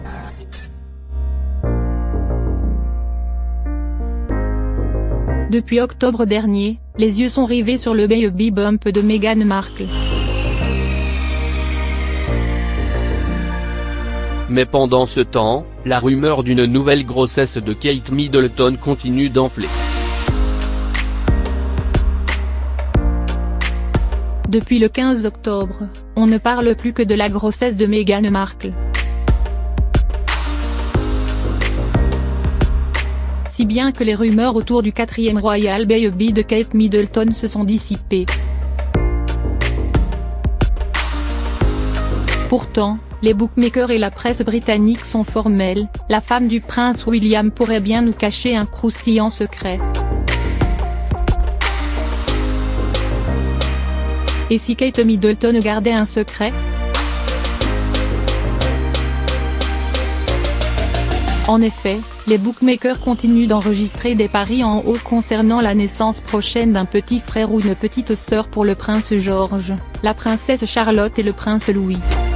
Depuis octobre dernier, les yeux sont rivés sur le baby bump de Meghan Markle. Mais pendant ce temps, la rumeur d'une nouvelle grossesse de Kate Middleton continue d'enfler. Depuis le 15 octobre, on ne parle plus que de la grossesse de Meghan Markle. Si bien que les rumeurs autour du 4e Royal Baby de Kate Middleton se sont dissipées. Pourtant, les bookmakers et la presse britannique sont formels, la femme du prince William pourrait bien nous cacher un croustillant secret. Et si Kate Middleton gardait un secret? En effet, les bookmakers continuent d'enregistrer des paris en hausse concernant la naissance prochaine d'un petit frère ou une petite sœur pour le prince George, la princesse Charlotte et le prince Louis.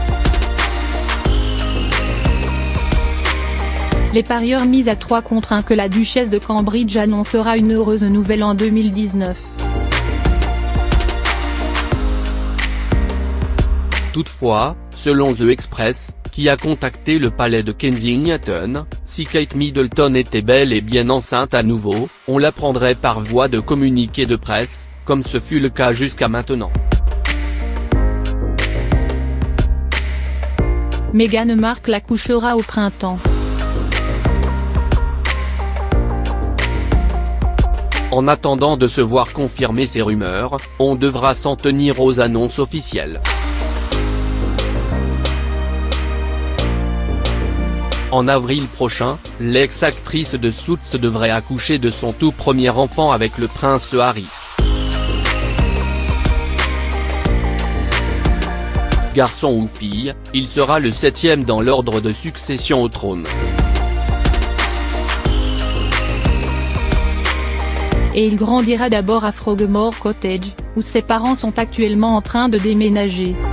Les parieurs misent à 3 contre 1 que la duchesse de Cambridge annoncera une heureuse nouvelle en 2019. Toutefois, selon The Express, qui a contacté le palais de Kensington, si Kate Middleton était bel et bien enceinte à nouveau, on l'apprendrait par voie de communiqué de presse, comme ce fut le cas jusqu'à maintenant. Meghan Markle accouchera au printemps. En attendant de se voir confirmer ces rumeurs, on devra s'en tenir aux annonces officielles. En avril prochain, l'ex-actrice de Suits devrait accoucher de son tout premier enfant avec le prince Harry. Garçon ou fille, il sera le 7e dans l'ordre de succession au trône. Et il grandira d'abord à Frogmore Cottage, où ses parents sont actuellement en train de déménager.